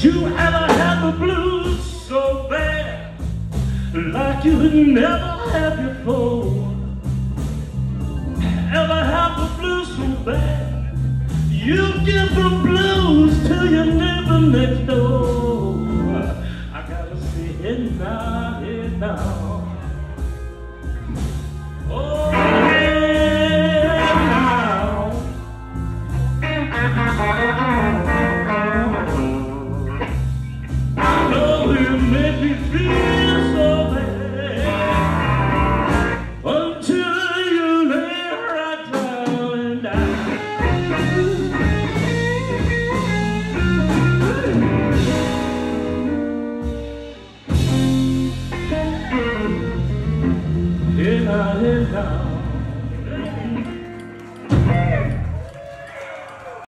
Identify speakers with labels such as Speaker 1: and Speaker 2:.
Speaker 1: You ever had the blues so bad, like you never had before? Ever had the blues so bad, you give the blues to your neighbor next door? I gotta say, hey now, hey now. Oh, hey now. Oh, you make me feel so bad until you lay right down and die. Hey now, hey now.